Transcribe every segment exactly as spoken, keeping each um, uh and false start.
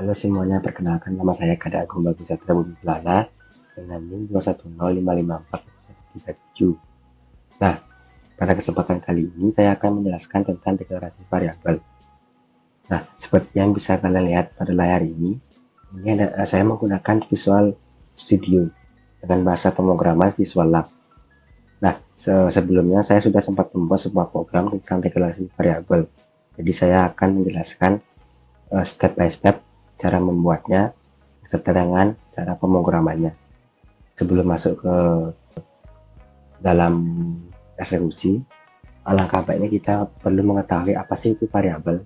Halo semuanya, perkenalkan nama saya Kada Agung Bagus Satria Bumi Pelana dengan NIM dua satu nol lima lima empat tiga tujuh. Nah, pada kesempatan kali ini saya akan menjelaskan tentang deklarasi variabel. Nah, seperti yang bisa kalian lihat pada layar ini, ini ada, saya menggunakan Visual Studio dengan bahasa pemrograman Visual Lab. Nah, se sebelumnya saya sudah sempat membuat sebuah program tentang deklarasi variabel. Jadi saya akan menjelaskan uh, step by step cara membuatnya serta dengan cara pemrogramannya. Sebelum masuk ke dalam eksekusi, alangkah baiknya kita perlu mengetahui apa sih itu variabel.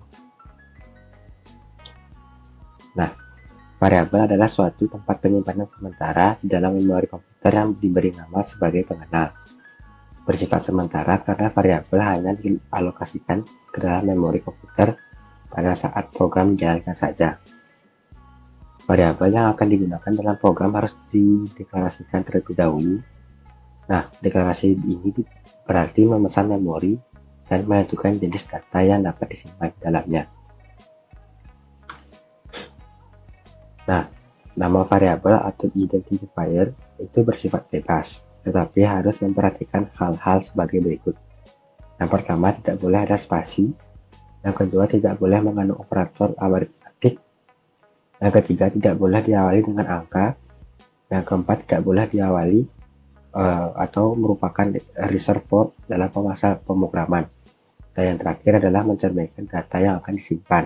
Nah, variabel adalah suatu tempat penyimpanan sementara di dalam memori komputer yang diberi nama sebagai pengenal. Bersifat sementara karena variabel hanya dialokasikan ke dalam memori komputer pada saat program dijalankan saja. Variabel yang akan digunakan dalam program harus dideklarasikan terlebih dahulu. Nah, deklarasi ini berarti memesan memori dan menentukan jenis data yang dapat disimpan di dalamnya. Nah, nama variabel atau identifier itu bersifat bebas, tetapi harus memperhatikan hal-hal sebagai berikut. Yang pertama, tidak boleh ada spasi. Yang kedua, tidak boleh mengandung operator aritmatik. Yang ketiga, tidak boleh diawali dengan angka. Yang keempat, tidak boleh diawali uh, atau merupakan reservoir dalam masa pemrograman. Dan yang terakhir adalah mencerminkan data yang akan disimpan.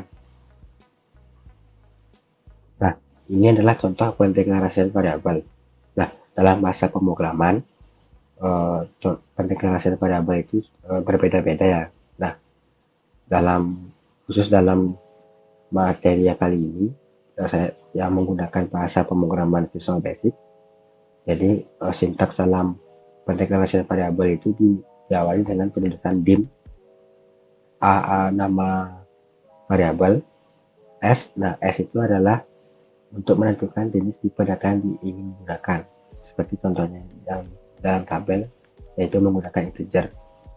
Nah, ini adalah contoh pendeklarasian variabel. Nah, dalam masa pemrograman, uh, pendeklarasian variabel itu uh, berbeda-beda ya. Nah, dalam khusus dalam materi kali ini, saya yang menggunakan bahasa pemrograman Visual Basic. Jadi uh, sintaks dalam pendeklarasian variabel itu di, diawali dengan penulisan dim a, a nama variabel s. Nah, s itu adalah untuk menentukan jenis tipe data yang ingin digunakan, seperti contohnya yang dalam tabel, yaitu menggunakan integer.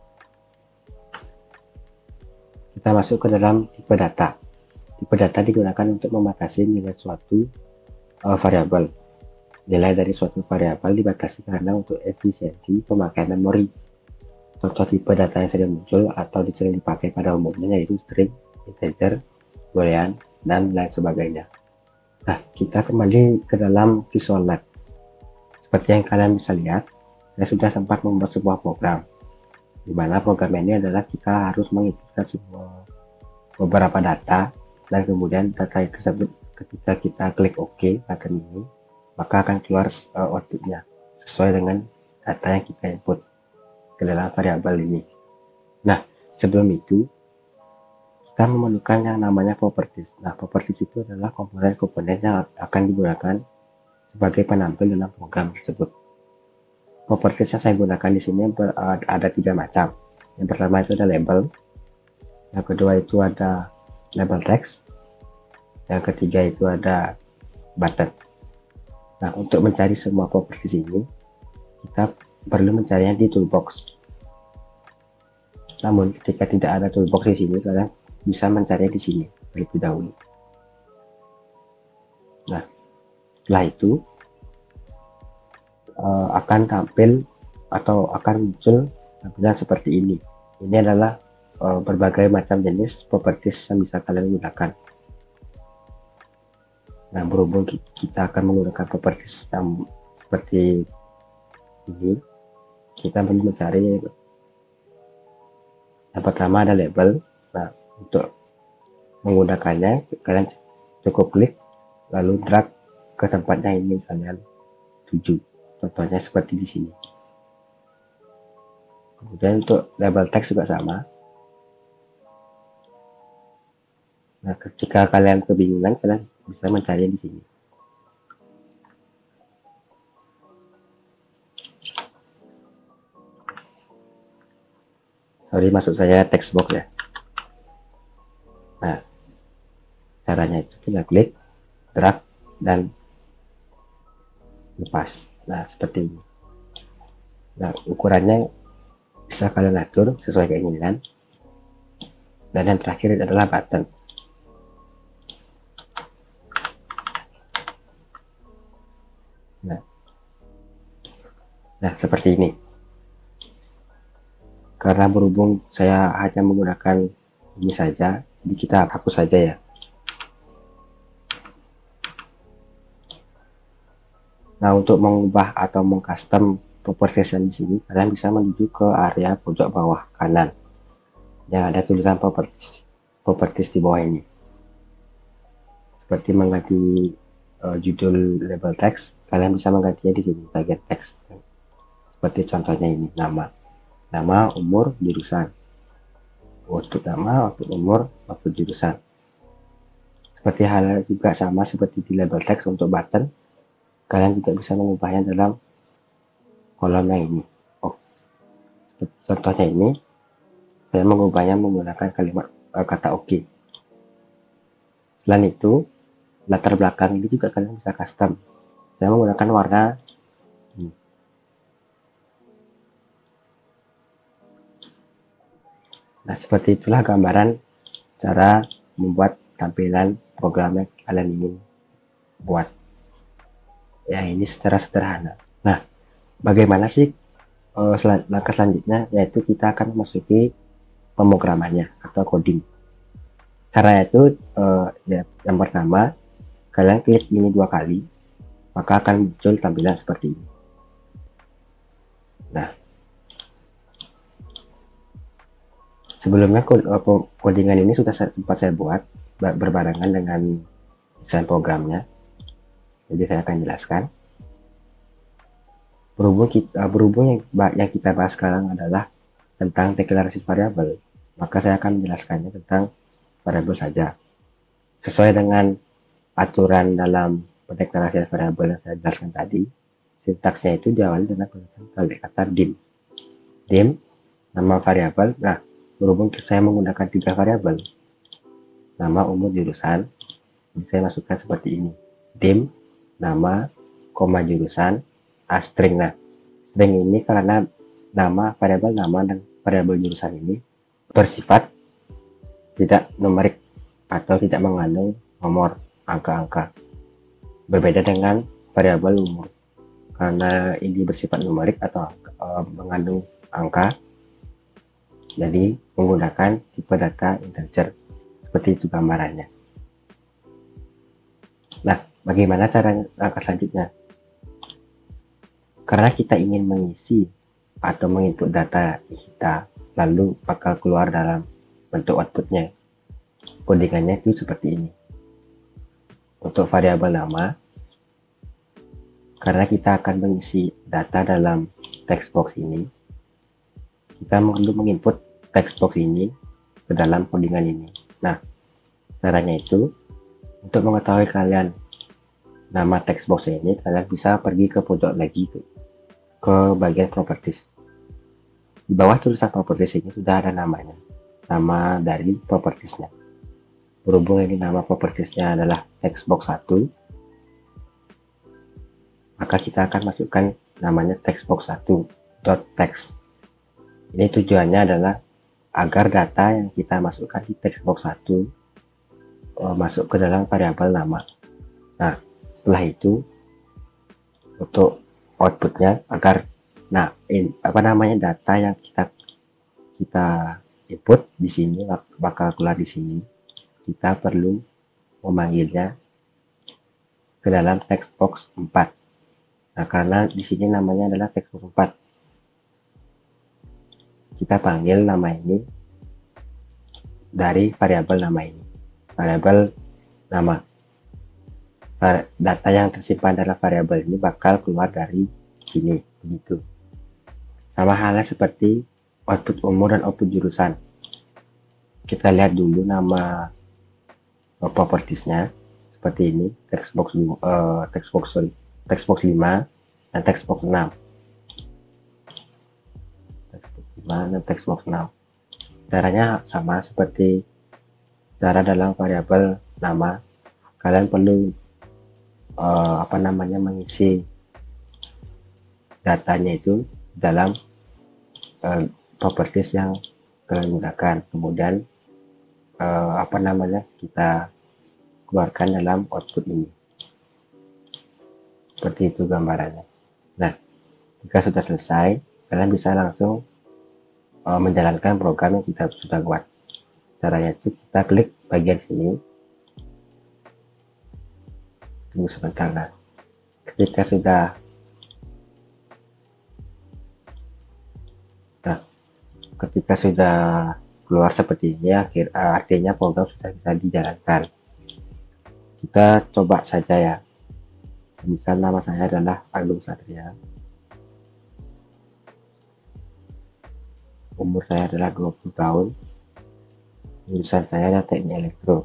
Kita masuk ke dalam tipe data. Tipe data digunakan untuk membatasi nilai suatu uh, variabel. Nilai dari suatu variabel dibatasi karena untuk efisiensi pemakaian memori. Contoh tipe data yang sering muncul atau sering dipakai pada umumnya yaitu string, integer, boolean, dan lain sebagainya. Nah, kita kembali ke dalam Visual Lab. Seperti yang kalian bisa lihat, saya sudah sempat membuat sebuah program, di mana program ini adalah kita harus menginputkan sebuah beberapa data, dan kemudian data tersebut ketika kita klik OK button ini, maka akan keluar uh, outputnya sesuai dengan data yang kita input ke dalam variabel ini. Nah, sebelum itu kita memerlukan yang namanya properties. Nah, properties itu adalah komponen-komponen yang akan digunakan sebagai penampil dalam program tersebut. Properties yang saya gunakan di sini ber, uh, ada tiga macam. Yang pertama itu ada label, yang kedua itu ada label text, yang ketiga itu ada button. Nah, untuk mencari semua properties ini, kita perlu mencarinya di toolbox. Namun, ketika tidak ada toolbox di sini, kalian bisa mencarinya di sini terlebih dahulu. Nah, setelah itu uh, akan tampil atau akan muncul tampilan seperti ini. Ini adalah uh, berbagai macam jenis properties yang bisa kalian gunakan. Nah, berhubung kita akan menggunakan properties yang seperti ini, kita perlu mencari yang pertama ada label. Nah, untuk menggunakannya kalian cukup klik lalu drag ke tempatnya ini kalian tuju. Contohnya seperti di sini. Kemudian untuk label text juga sama. Nah, ketika kalian kebingungan, kalian bisa mencari di sini. Sorry, maksud saya text box ya. Nah, caranya itu tinggal klik, drag, dan lepas. Nah, seperti ini. Nah, ukurannya bisa kalian atur sesuai keinginan. Dan yang terakhir adalah button. Nah, seperti ini. Karena berhubung saya hanya menggunakan ini saja, jadi kita hapus saja ya. Nah, untuk mengubah atau mengcustom properties di sini, kalian bisa menuju ke area pojok bawah kanan yang ada tulisan properties, properties di bawah ini. Seperti mengganti uh, judul label teks, kalian bisa menggantinya di sini bagian teks. Seperti contohnya ini, nama, nama, umur, jurusan. Untuk nama, untuk umur, untuk jurusan. Seperti hal juga sama seperti di label teks untuk button, kalian juga bisa mengubahnya dalam kolom yang ini. Oh, contohnya ini, saya mengubahnya menggunakan kalimat uh, kata oke. Okay. Selain itu, latar belakang ini juga kalian bisa custom. Saya menggunakan warna ini. Nah, seperti itulah gambaran cara membuat tampilan program yang kalian ingin buat. Ya, ini secara sederhana. Nah, bagaimana sih uh, sel langkah selanjutnya? Yaitu kita akan memasuki pemrogramannya atau coding. Caranya itu uh, ya, yang pertama, kalian klik ini dua kali, maka akan muncul tampilan seperti ini. Nah, sebelumnya codingan ini sudah sempat saya buat berbarengan dengan desain programnya, jadi saya akan jelaskan. Berhubung kita berhubung yang, yang kita bahas sekarang adalah tentang deklarasi variabel, maka saya akan menjelaskannya tentang variabel saja sesuai dengan aturan dalam pendeklarasian variabel yang saya jelaskan tadi. Sintaksnya itu diawali dengan penggunaan kata dim. Dim nama variabel. Nah, berhubung saya menggunakan tiga variabel, nama, umur, jurusan, saya masukkan seperti ini. Dim nama, koma jurusan, a string. Nah, string ini karena nama variabel nama dan variabel jurusan ini bersifat tidak numerik atau tidak mengandung nomor angka-angka. Berbeda dengan variabel umur. Karena ini bersifat numerik atau uh, mengandung angka, jadi menggunakan tipe data integer. Seperti itu gambarannya. Nah, bagaimana cara langkah selanjutnya? Karena kita ingin mengisi atau menginput data kita, lalu bakal keluar dalam bentuk outputnya. Codingannya itu seperti ini. Untuk variabel nama, karena kita akan mengisi data dalam text box ini, kita perlu menginput text box ini ke dalam codingan ini. Nah, caranya itu, untuk mengetahui kalian nama text box ini, kalian bisa pergi ke pojok lagi ke, ke bagian properties. Di bawah tulisan properties ini sudah ada namanya, nama dari propertiesnya. Berhubung ini nama propertiesnya adalah text box satu, maka kita akan masukkan namanya textbox satu dot text. Ini tujuannya adalah agar data yang kita masukkan di textbox satu uh, masuk ke dalam variabel nama. Nah, setelah itu untuk outputnya agar nah in, apa namanya data yang kita kita input di sini bakal keluar di sini, kita perlu memanggilnya ke dalam textbox empat. Nah, karena di sini namanya adalah textbox empat, kita panggil nama ini dari variabel nama ini, variabel nama. Data yang tersimpan dalam variabel ini bakal keluar dari sini, begitu. Sama halnya seperti output umur dan output jurusan. Kita lihat dulu nama propertiesnya seperti ini, textbox uh, textbox sorry textbox lima dan textbox enam. Textbox lima dan textbox enam. Caranya sama seperti cara dalam variabel nama. Kalian perlu uh, apa namanya mengisi datanya itu dalam uh, properties yang kalian gunakan. Kemudian uh, apa namanya kita keluarkan dalam output ini. Seperti itu gambarannya. Nah, Jika sudah selesai, kalian bisa langsung uh, menjalankan program yang kita sudah buat. Caranya itu kita klik bagian sini, tunggu sebentar. Nah, ketika sudah nah, ketika sudah keluar seperti ini, akhir artinya program sudah bisa dijalankan. Kita coba saja ya. Misal nama saya adalah Agung Satria, umur saya adalah dua puluh tahun, jurusan saya adalah teknik elektro.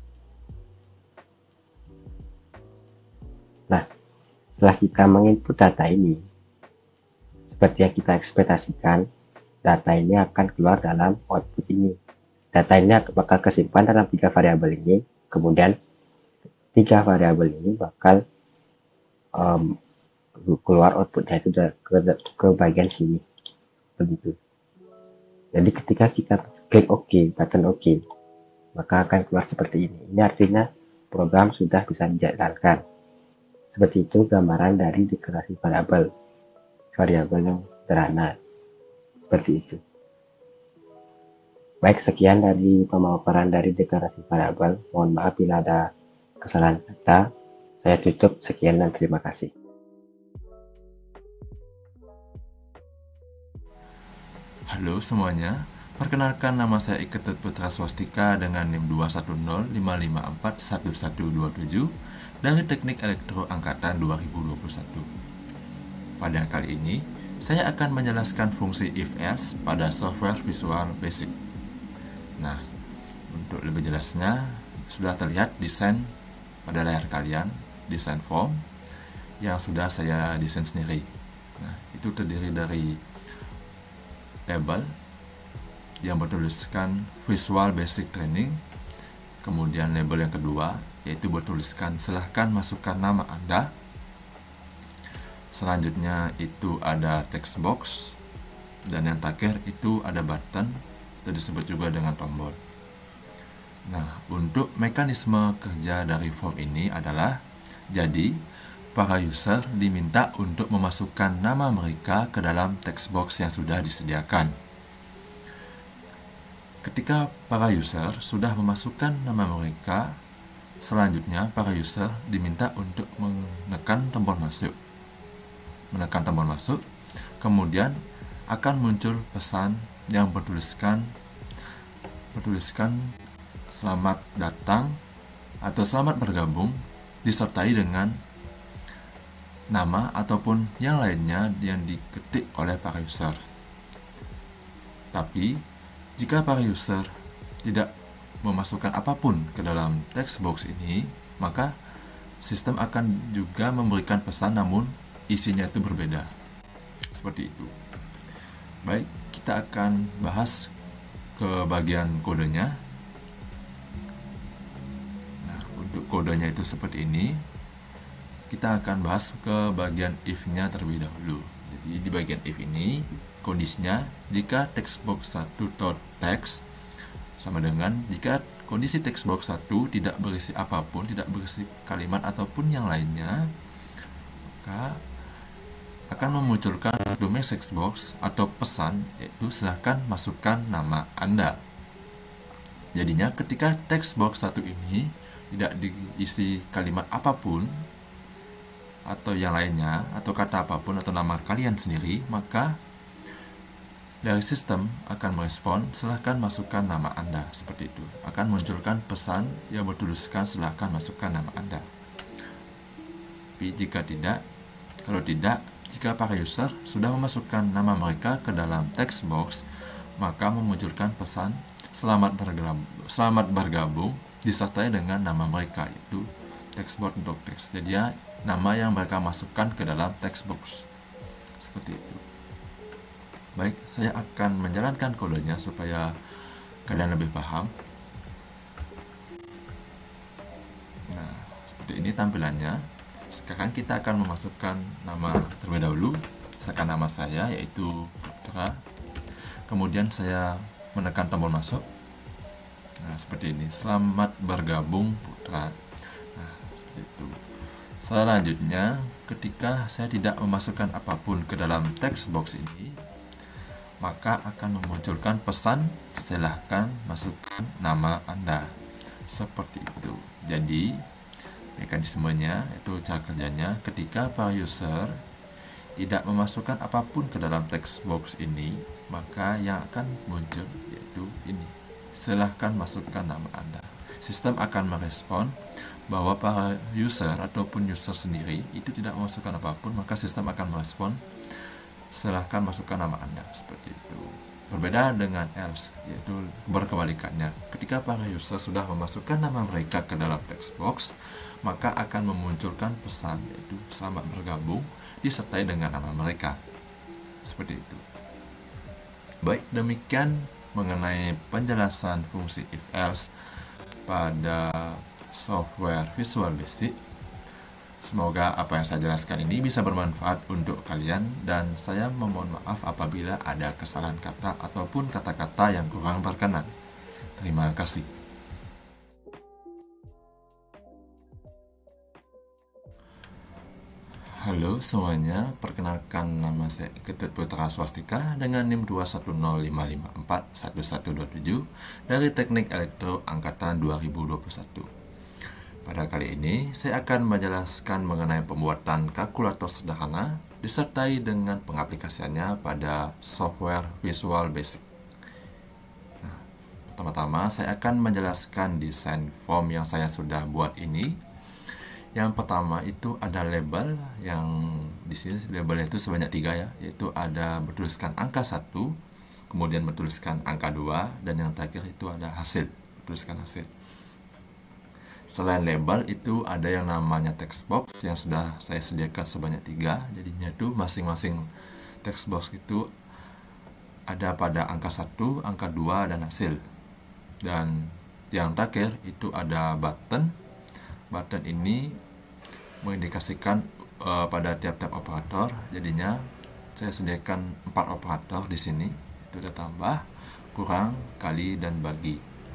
Nah, setelah kita menginput data ini, seperti yang kita ekspektasikan, data ini akan keluar dalam output ini. Data ini bakal kesimpan dalam tiga variabel ini, kemudian tiga variabel ini bakal um, keluar outputnya itu ke, ke bagian sini, begitu. Jadi ketika kita klik OK, button OK, maka akan keluar seperti ini. Ini artinya program sudah bisa dijalankan. Seperti itu gambaran dari deklarasi variabel, variabel yang sederhana, seperti itu. Baik, sekian dari pemaparan dari deklarasi variabel. Mohon maaf bila ada kesalahan kata. Saya tutup, sekian dan terima kasih. Halo semuanya, perkenalkan nama saya Iketut Putra Swastika dengan NIM dua satu nol lima lima empat satu satu dua tujuh dari Teknik Elektro Angkatan dua ribu dua puluh satu. Pada kali ini, saya akan menjelaskan fungsi if-else pada software Visual Basic. Nah, untuk lebih jelasnya, sudah terlihat desain pada layar kalian, desain form yang sudah saya desain sendiri. Nah, itu terdiri dari label yang bertuliskan Visual Basic Training, kemudian label yang kedua yaitu bertuliskan silahkan masukkan nama Anda. Selanjutnya itu ada text box, dan yang terakhir itu ada button atau disebut juga dengan tombol. Nah, untuk mekanisme kerja dari form ini adalah, jadi para user diminta untuk memasukkan nama mereka ke dalam text box yang sudah disediakan. Ketika para user sudah memasukkan nama mereka, selanjutnya para user diminta untuk menekan tombol masuk. Menekan tombol masuk, kemudian akan muncul pesan yang bertuliskan bertuliskan selamat datang atau selamat bergabung, disertai dengan nama ataupun yang lainnya yang diketik oleh para user. Tapi jika para user tidak memasukkan apapun ke dalam text box ini, maka sistem akan juga memberikan pesan namun isinya itu berbeda. Seperti itu. Baik, kita akan bahas ke bagian kodenya. Nah, untuk kodenya itu seperti ini. Kita akan bahas ke bagian if-nya terlebih dahulu. Jadi di bagian if ini, kondisinya jika text box satu dot text sama dengan jika kondisi text box satu tidak berisi apapun, tidak berisi kalimat ataupun yang lainnya, maka akan memunculkan domain text box atau pesan, yaitu silahkan masukkan nama Anda. Jadinya ketika text box satu ini tidak diisi kalimat apapun atau yang lainnya, atau kata apapun atau nama kalian sendiri, maka dari sistem akan merespon silahkan masukkan nama Anda. Seperti itu akan munculkan pesan yang bertuliskan silahkan masukkan nama Anda. Tapi jika tidak, kalau tidak, jika para user sudah memasukkan nama mereka ke dalam text box, maka memunculkan pesan selamat bergabung, selamat bergabung disertai dengan nama mereka, yaitu text box untuk text. Jadi ya, nama yang mereka masukkan ke dalam text box. Seperti itu. Baik, saya akan menjalankan kodenya supaya kalian lebih paham. Nah, seperti ini tampilannya. Sekarang kita akan memasukkan nama terlebih dahulu. Misalkan nama saya yaitu Putra. Kemudian saya menekan tombol masuk. Nah, seperti ini. Selamat bergabung Putra. Nah, seperti itu. Selanjutnya, ketika saya tidak memasukkan apapun ke dalam text box ini, maka akan memunculkan pesan silahkan masukkan nama Anda. Seperti itu. Jadi mekanismenya, itu cara kerjanya, ketika para user tidak memasukkan apapun ke dalam text box ini, maka yang akan muncul yaitu ini, silahkan masukkan nama Anda. Sistem akan merespon bahwa para user ataupun user sendiri itu tidak memasukkan apapun, maka sistem akan merespon silahkan masukkan nama Anda. Seperti itu. Berbeda dengan else, yaitu berkebalikannya. Ketika para user sudah memasukkan nama mereka ke dalam text box, maka akan memunculkan pesan yaitu selamat bergabung disertai dengan nama mereka. Seperti itu. Baik, demikian mengenai penjelasan fungsi if else pada software Visual Basic. Semoga apa yang saya jelaskan ini bisa bermanfaat untuk kalian, dan saya memohon maaf apabila ada kesalahan kata ataupun kata-kata yang kurang berkenan. Terima kasih. Halo semuanya, perkenalkan nama saya Ketut Putra Swastika dengan NIM dua satu nol lima lima empat satu satu dua tujuh dari Teknik Elektro Angkatan dua ribu dua puluh satu. Pada kali ini, saya akan menjelaskan mengenai pembuatan kalkulator sederhana disertai dengan pengaplikasiannya pada software Visual Basic. Nah, pertama-tama saya akan menjelaskan desain form yang saya sudah buat ini. Yang pertama itu ada label, yang di sini labelnya itu sebanyak tiga ya, yaitu ada bertuliskan angka satu, kemudian bertuliskan angka dua, dan yang terakhir itu ada hasil, bertuliskan hasil. Selain label itu ada yang namanya text box yang sudah saya sediakan sebanyak tiga. Jadinya itu masing-masing text box itu ada pada angka satu, angka dua, dan hasil. Dan yang terakhir itu ada button. Button ini mengindikasikan uh, pada tiap-tiap operator. Jadinya saya sediakan empat operator di sini. Itu ada tambah, kurang, kali, dan bagi.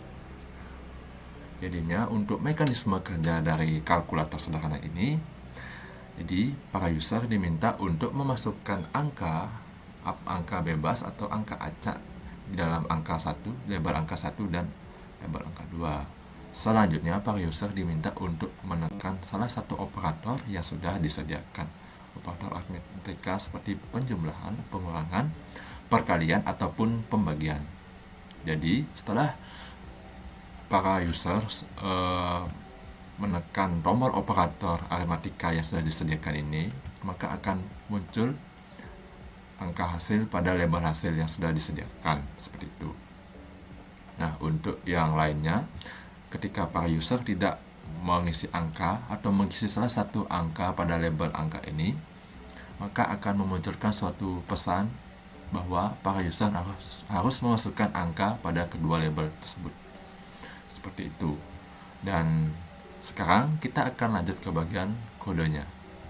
Jadinya untuk mekanisme kerja dari kalkulator sederhana ini, jadi para user diminta untuk memasukkan angka angka bebas atau angka acak di dalam angka satu, label angka satu, dan label angka dua. Selanjutnya para user diminta untuk menekan salah satu operator yang sudah disediakan, operator aritmatika seperti penjumlahan, pengurangan, perkalian, ataupun pembagian. Jadi setelah para user uh, menekan tombol operator aritmatika yang sudah disediakan ini, maka akan muncul angka hasil pada label hasil yang sudah disediakan, seperti itu. Nah, untuk yang lainnya, ketika para user tidak mengisi angka atau mengisi salah satu angka pada label angka ini, maka akan memunculkan suatu pesan bahwa para user harus, harus memasukkan angka pada kedua label tersebut. Seperti itu. Dan sekarang kita akan lanjut ke bagian kodenya.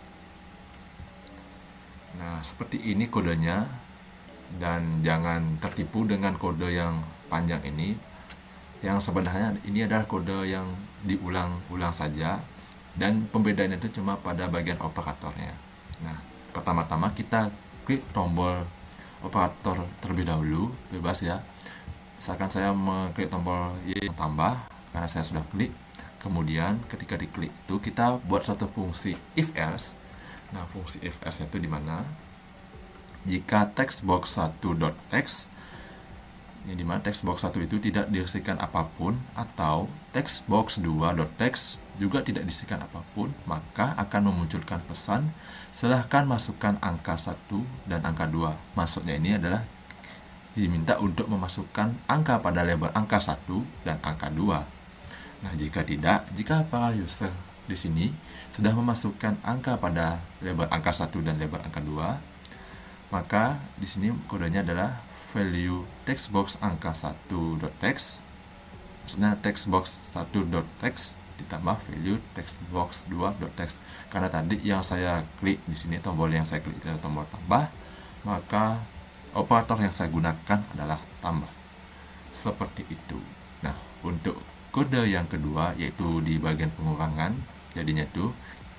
Nah, seperti ini kodenya, dan jangan tertipu dengan kode yang panjang ini. Yang sebenarnya ini adalah kode yang diulang-ulang saja, dan pembedaannya itu cuma pada bagian operatornya. Nah, pertama-tama kita klik tombol operator terlebih dahulu, bebas ya. Misalkan saya mengklik tombol Y tambah, karena saya sudah klik. Kemudian ketika diklik itu kita buat suatu fungsi if else. Nah, fungsi if else itu di mana? Jika textbox satu.text, yang dimana textbox satu itu tidak diisikan apapun, atau textbox dua.text juga tidak diisikan apapun, maka akan memunculkan pesan silahkan masukkan angka satu dan angka dua. Maksudnya ini adalah diminta untuk memasukkan angka pada label angka satu dan angka dua. Nah, jika tidak, jika para user di sini sudah memasukkan angka pada label angka satu dan label angka dua, maka di sini kodenya adalah value textbox angka satu.text. Maksudnya textbox satu.text ditambah value textbox dua.text. Karena tadi yang saya klik di sini, tombol yang saya klik adalah tombol tambah, maka operator yang saya gunakan adalah tambah. Seperti itu. Nah, untuk kode yang kedua, yaitu di bagian pengurangan, jadinya itu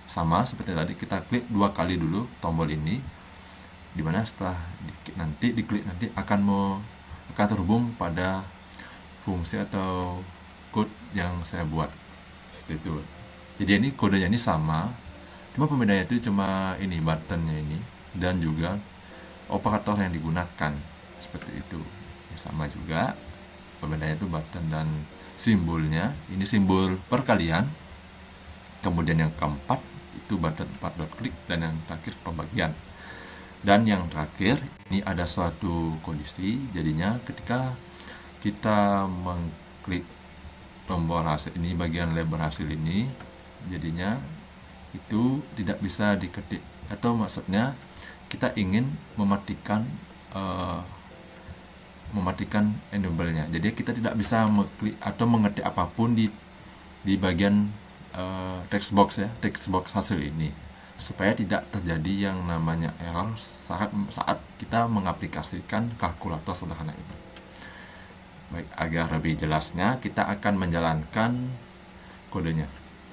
sama seperti tadi, kita klik dua kali dulu tombol ini, dimana setelah di, nanti diklik nanti akan mau akan terhubung pada fungsi atau code yang saya buat seperti itu. Jadi ini kodenya ini sama, cuma pembedanya itu cuma ini buttonnya ini dan juga operator yang digunakan seperti itu. Sama juga pembedanya itu button dan simbolnya, ini simbol perkalian, kemudian yang keempat itu button empat dot klik, dan yang terakhir pembagian. Dan yang terakhir ini ada suatu kondisi, jadinya ketika kita mengklik tombol hasil ini, bagian label hasil ini, jadinya itu tidak bisa diketik, atau maksudnya kita ingin mematikan uh, mematikan enable-nya. Jadi kita tidak bisa mengklik atau mengetik apapun di di bagian uh, text box ya, text box hasil ini, supaya tidak terjadi yang namanya error saat saat kita mengaplikasikan kalkulator sederhana ini. Baik, agar lebih jelasnya kita akan menjalankan kodenya.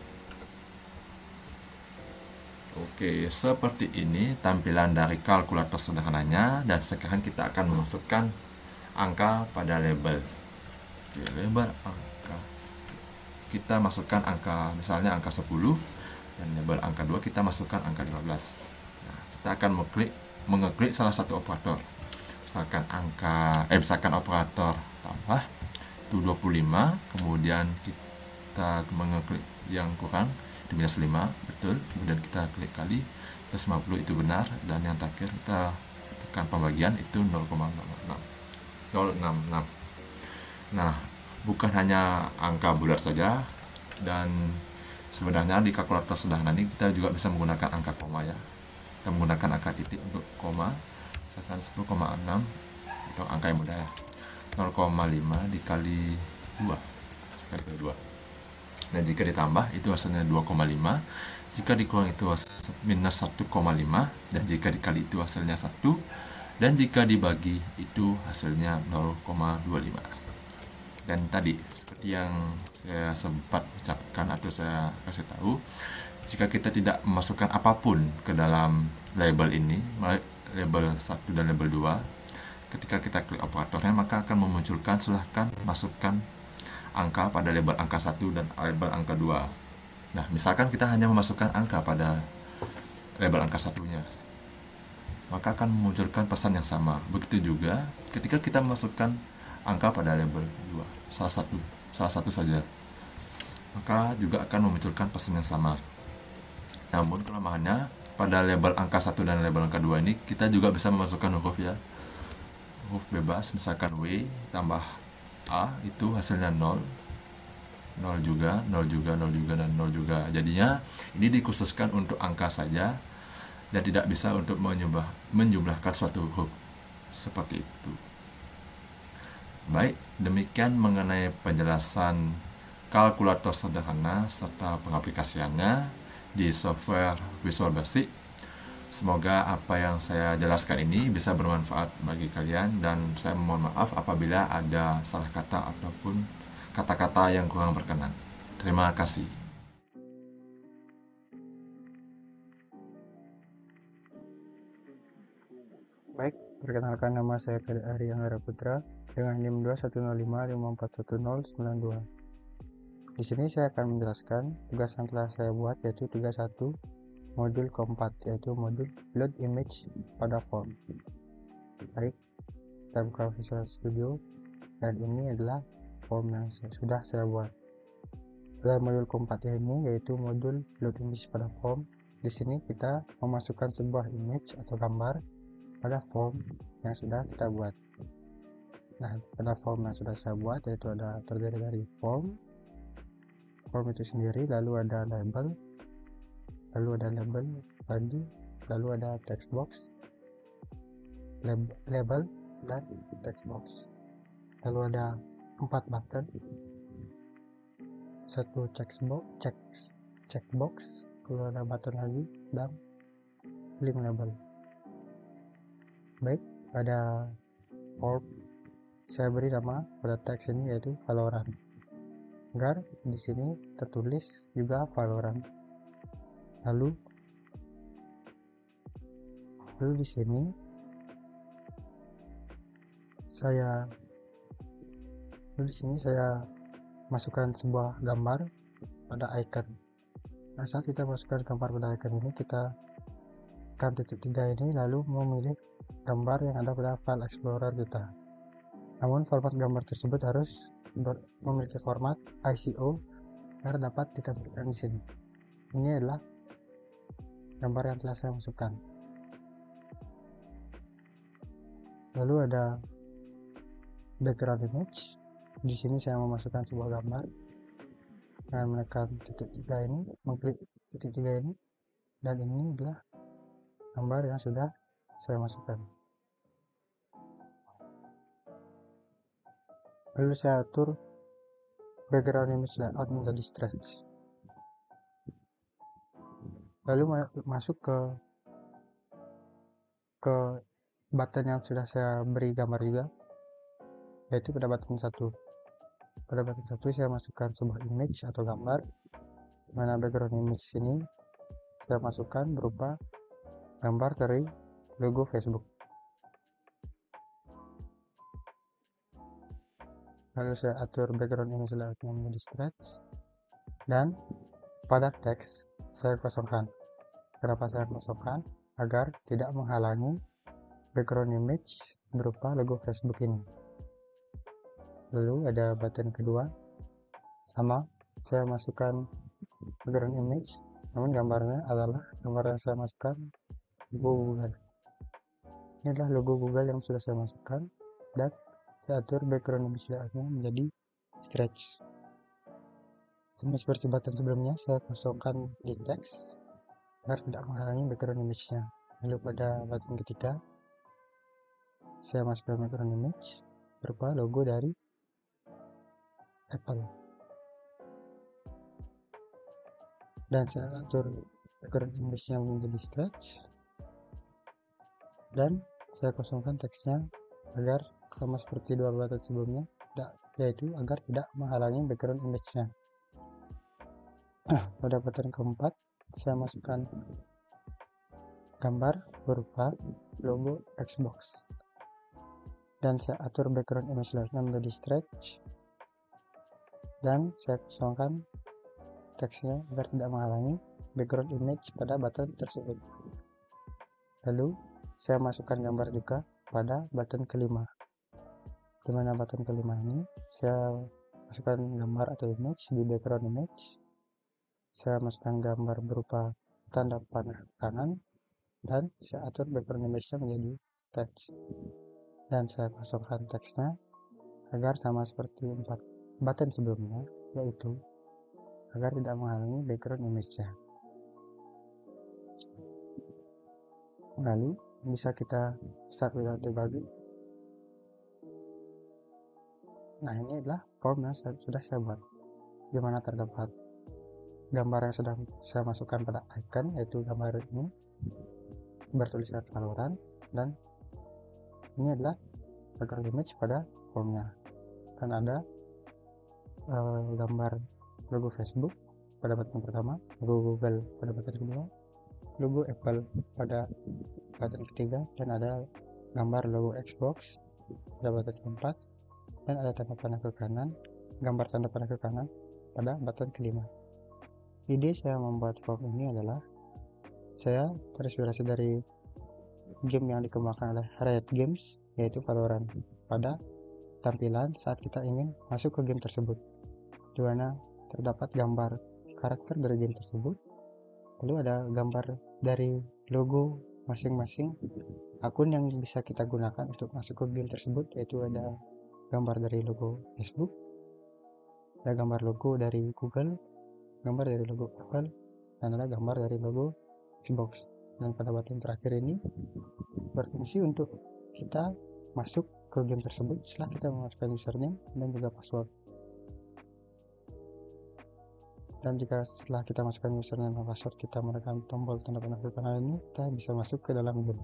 Oke, seperti ini tampilan dari kalkulator sederhananya, dan sekarang kita akan memasukkan angka pada label. Oke, label angka. Kita masukkan angka, misalnya angka sepuluh, dan label angka dua kita masukkan angka lima belas. Nah, kita akan mengklik mengeklik salah satu operator. Misalkan angka eh misalkan operator tambah itu dua puluh lima, kemudian kita mengeklik yang kurang di minus lima, betul, kemudian kita klik kali plus lima puluh, itu benar, dan yang terakhir kita tekan pembagian itu nol koma nol enam enam. Nah, bukan hanya angka bulat saja, dan sebenarnya di kalkulator sederhana ini kita juga bisa menggunakan angka koma ya. Kita menggunakan angka titik untuk koma, misalkan sepuluh koma enam, atau angka yang mudah ya, nol koma lima dikali dua, sekali dua. Nah, jika ditambah itu hasilnya dua koma lima, jika dikurang itu minus satu koma lima, dan jika dikali itu hasilnya satu, dan jika dibagi itu hasilnya nol koma dua lima. Dan tadi seperti yang saya sempat ucapkan atau saya kasih tahu, jika kita tidak memasukkan apapun ke dalam label ini, label satu dan label dua, ketika kita klik operatornya maka akan memunculkan silahkan masukkan angka pada label angka satu dan label angka dua. Nah, misalkan kita hanya memasukkan angka pada label angka satunya, maka akan memunculkan pesan yang sama. Begitu juga ketika kita memasukkan angka pada label dua, salah satu salah satu saja, maka juga akan memunculkan pesan yang sama. Namun kelemahannya pada label angka satu dan label angka dua ini kita juga bisa memasukkan huruf ya, huruf bebas, misalkan W tambah A itu hasilnya nol, nol juga, nol juga, nol juga, dan nol juga. Jadinya ini dikhususkan untuk angka saja dan tidak bisa untuk menjumlah, menjumlahkan suatu huruf seperti itu. Baik, demikian mengenai penjelasan kalkulator sederhana serta pengaplikasiannya di software Visual Basic. Semoga apa yang saya jelaskan ini bisa bermanfaat bagi kalian, dan saya mohon maaf apabila ada salah kata ataupun kata-kata yang kurang berkenan. Terima kasih. Baik, perkenalkan, nama saya Ari Anggara Putra dengan NIM dua satu nol lima lima empat satu nol sembilan dua. Di sini saya akan menjelaskan tugas yang telah saya buat, yaitu tugas satu, modul keempat, yaitu modul load image pada form. Baik, kita buka Visual Studio, dan ini adalah form yang saya, sudah saya buat. Dalam modul keempat ini yaitu modul load image pada form. Di sini kita memasukkan sebuah image atau gambar pada form yang sudah kita buat. Nah, pada form yang sudah saya buat yaitu ada terdiri dari form, form itu sendiri, lalu ada label, lalu ada label body, lalu ada text box, lab, label dan text box, lalu ada empat button, satu checkbox, check checkbox, lalu ada button lagi, dan link label. Baik, pada form saya beri nama pada teks ini yaitu Valorant, agar di sini tertulis juga Valorant. Lalu lalu di sini saya lalu di sini saya masukkan sebuah gambar pada icon. Nah, saat kita masukkan gambar pada icon ini, kita tekan titik tiga ini lalu memilih gambar yang ada pada file explorer kita. Namun format gambar tersebut harus memiliki format I C O agar dapat ditampilkan di sini. Ini adalah gambar yang telah saya masukkan. Lalu ada background image. Di sini saya memasukkan sebuah gambar dengan menekan titik tiga ini, mengklik titik tiga ini, dan ini adalah gambar yang sudah saya masukkan. Lalu saya atur background image layout menjadi stretch. Lalu masuk ke ke button yang sudah saya beri gambar juga, yaitu pada button satu. Pada button satu saya masukkan sebuah image atau gambar, mana background image ini saya masukkan berupa gambar dari logo Facebook. Lalu saya atur background image layoutnya menjadi stretch, dan pada teks saya kosongkan. Kenapa saya kosongkan? Agar tidak menghalangi background image berupa logo Facebook ini. Lalu ada button kedua, sama, saya masukkan background image, namun gambarnya adalah gambar yang saya masukkan logo Google. Ini adalah logo Google yang sudah saya masukkan, dan saya atur background image layoutnya menjadi stretch. Sama seperti button sebelumnya, saya kosongkan di teks agar tidak menghalangi background image-nya. Lalu pada button ketiga, saya masukkan background image berupa logo dari Apple, dan saya atur background image-nya menjadi stretch, dan saya kosongkan teksnya agar sama seperti dua button sebelumnya, yaitu agar tidak menghalangi background image-nya. Pada button keempat, saya masukkan gambar berupa logo Xbox, dan saya atur background image layoutnya menjadi stretch, dan saya kosongkan teksnya agar tidak menghalangi background image pada button tersebut. Lalu saya masukkan gambar juga pada button kelima, di mana button kelima ini saya masukkan gambar atau image di background image. Saya masukkan gambar berupa tanda panah kanan, dan saya atur background image-nya menjadi stretch, dan saya kosongkan teksnya agar sama seperti empat button sebelumnya, yaitu agar tidak menghalangi background image-nya. Lalu bisa kita start without debugging. Nah, ini adalah form yang sudah saya buat, di mana terdapat gambar yang sudah saya masukkan pada icon, yaitu gambar ini bertuliskan Valorant, dan ini adalah background image pada formnya, dan ada uh, gambar logo Facebook pada button pertama, logo Google pada button kedua, logo Apple pada button ketiga, dan ada gambar logo Xbox pada button keempat, dan ada tanda panah ke kanan, gambar tanda panah ke kanan pada button kelima. Ide saya membuat form ini adalah saya terinspirasi dari game yang dikembangkan oleh Riot Games, yaitu Valorant, pada tampilan saat kita ingin masuk ke game tersebut, di mana terdapat gambar karakter dari game tersebut, lalu ada gambar dari logo masing-masing akun yang bisa kita gunakan untuk masuk ke game tersebut, yaitu ada gambar dari logo Facebook, ada gambar logo dari Google, gambar dari logo Apple, dan ada gambar dari logo Xbox. Dan pada button terakhir ini berfungsi untuk kita masuk ke game tersebut setelah kita memasukkan username dan juga password. Dan jika setelah kita masukkan username dan password kita menekan tombol tanda panah ke kanan ini, kita bisa masuk ke dalam game.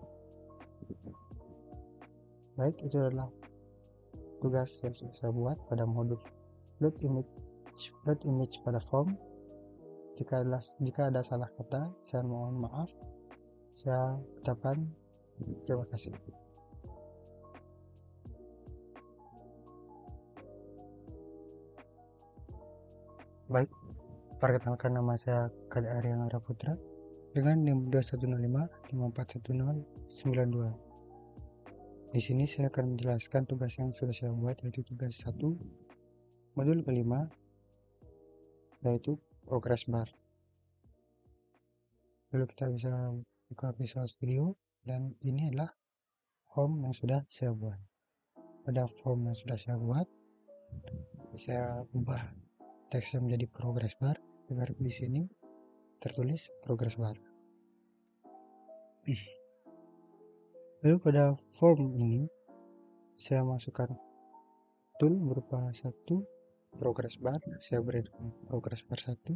Baik, itu adalah tugas yang sudah saya buat pada modul load image, load image pada form. Jika ada, jika ada salah kata, saya mohon maaf. Saya ucapkan terima kasih. Baik, perkenalkan nama saya Kade Arya Ngara Putra dengan NIM dua satu nol lima lima empat satu nol sembilan dua. Di sini saya akan menjelaskan tugas yang sudah saya buat, yaitu tugas satu modul kelima, yaitu progress bar. Lalu kita bisa buka Visual Studio, dan ini adalah form yang sudah saya buat. Pada form yang sudah saya buat, saya ubah teksnya menjadi progress bar agar di sini tertulis progress bar. Lalu pada form ini saya masukkan tool berupa satu progress bar, saya beri progress bar satu,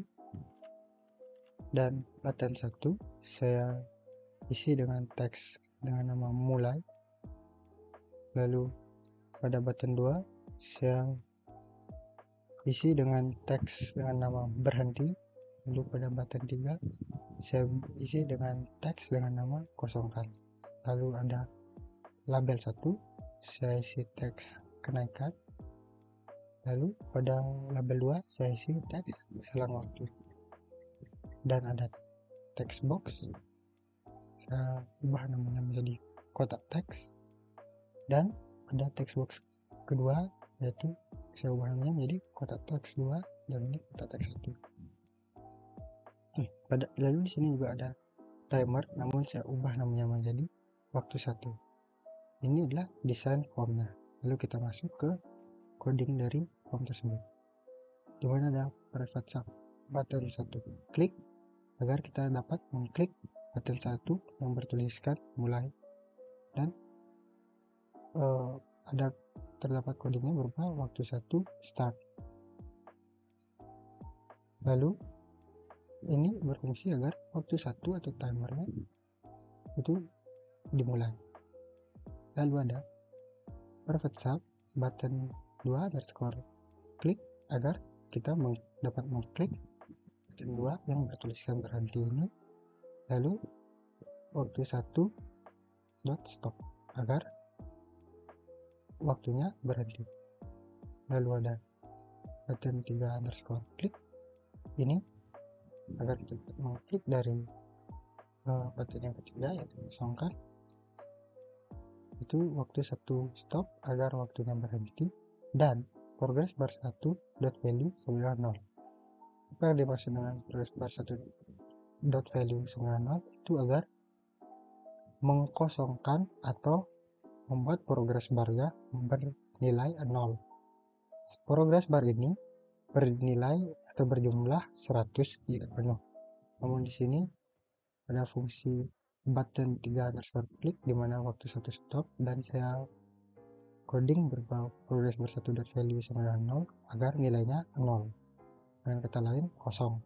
dan button satu saya isi dengan teks dengan nama mulai. Lalu pada button dua saya isi dengan teks dengan nama berhenti. Lalu pada button tiga saya isi dengan teks dengan nama kosongkan. Lalu ada label satu, saya isi teks kenaikan. Lalu pada label dua saya isi teks selang waktu. Dan ada text box, saya ubah namanya menjadi kotak teks. Dan pada text box kedua, yaitu saya ubah namanya menjadi kotak teks dua, dan ini kotak teks satu. Hmm, pada lalu di sini juga ada timer, namun saya ubah namanya menjadi waktu satu. Ini adalah desain formnya. Lalu kita masuk ke coding dari form tersebut, di mana ada private sub button satu, klik agar kita dapat mengklik button satu yang bertuliskan mulai, dan uh, ada terdapat codingnya berupa waktu satu start. Lalu ini berfungsi agar waktu satu atau timernya itu dimulai. Lalu ada private sub button dua underscore klik agar kita meng dapat mengklik button dua yang bertuliskan berhenti ini. Lalu waktu satu dot stop agar waktunya berhenti. Lalu ada button tiga underscore klik ini agar kita mengklik dari uh, button yang ketiga, yaitu kosongkan. Itu waktu satu stop agar waktunya berhenti. Dan progress bar satu dot value sembilan nol. Apa yang dimaksud dengan progress bar satu dot value sembilan nol? Itu agar mengkosongkan atau membuat progress barnya bernilai nol. Progress bar ini bernilai atau berjumlah seratus jika penuh. Namun di sini ada fungsi button tiga underscore klik di mana waktu satu stop, dan saya coding berupa progress bar satu dot value sembilan nol agar nilainya nol. Dengan kata lain kosong.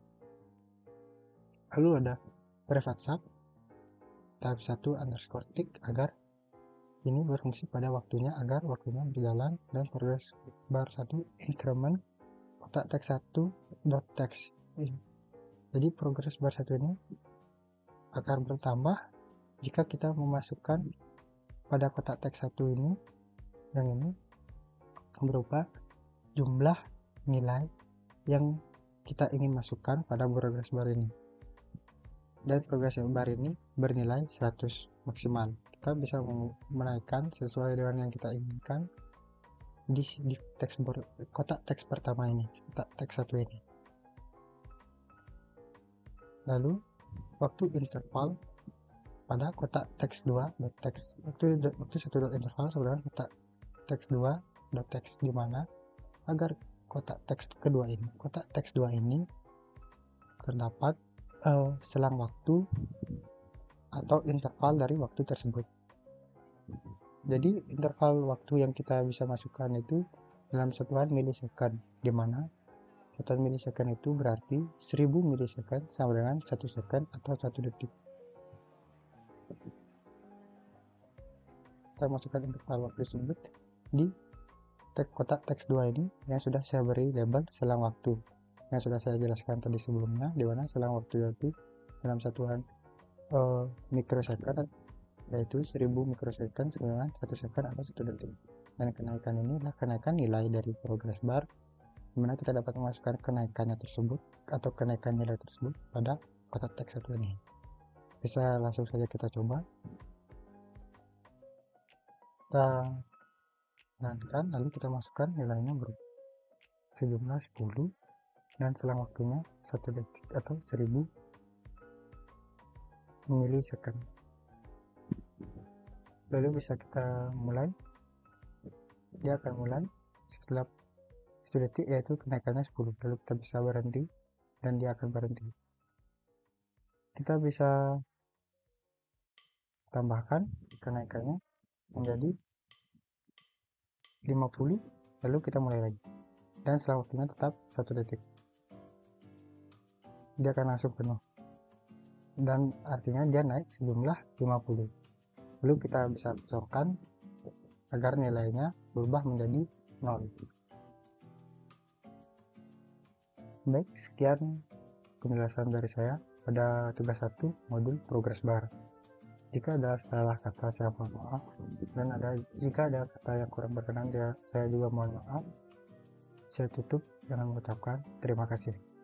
Lalu ada private sub type satu underscore tick agar ini berfungsi pada waktunya agar waktunya berjalan, dan progress bar satu increment kotak teks satu dot text. Jadi progress bar satu ini akan bertambah jika kita memasukkan pada kotak teks satu ini, yang ini berupa jumlah nilai yang kita ingin masukkan pada progress bar ini. Dan progress bar ini bernilai seratus maksimal. Kita bisa menaikkan sesuai dengan yang kita inginkan di, di teks bar, kotak teks pertama ini, kotak teks satu ini. Lalu waktu interval pada kotak teks dua dot text, waktu waktu satu dot interval sama dengan kotak teks dua dot text, di mana agar kotak teks kedua ini, kotak teks dua ini terdapat uh, selang waktu atau interval dari waktu tersebut. Jadi interval waktu yang kita bisa masukkan itu dalam satuan milisecond, di mana satuan milisecond itu berarti seribu milisecond sama dengan satu second atau satu detik. Kita masukkan interval waktu tersebut di kotak teks dua ini yang sudah saya beri label selang waktu. yang sudah saya jelaskan tadi sebelumnya, di mana selang waktu yaitu dalam satuan uh, mikrosecond, yaitu seribu mikrosecond dengan satu second atau satu detik. Dan kenaikan ini adalah kenaikan nilai dari progress bar, di mana kita dapat memasukkan kenaikannya tersebut atau kenaikan nilai tersebut pada kotak teks satu ini. Bisa langsung saja kita coba. Kita nantikan, lalu kita masukkan nilainya berupa sejumlah sepuluh dan selang waktunya satu detik atau seribu milisecond. Lalu bisa kita mulai. Dia akan mulai setelah satu detik, yaitu kenaikannya sepuluh. Lalu kita bisa berhenti dan dia akan berhenti. Kita bisa tambahkan kenaikannya menjadi lima puluh, lalu kita mulai lagi. Dan setelah waktunya tetap satu detik. Dia akan langsung penuh. Dan artinya dia naik sejumlah lima puluh. Lalu kita bisa cocokkan agar nilainya berubah menjadi nol. Baik, sekian penjelasan dari saya pada tugas satu modul progress bar. Jika ada salah kata saya mohon maaf, dan ada jika ada kata yang kurang berkenan saya juga mohon maaf. Saya tutup dengan mengucapkan terima kasih.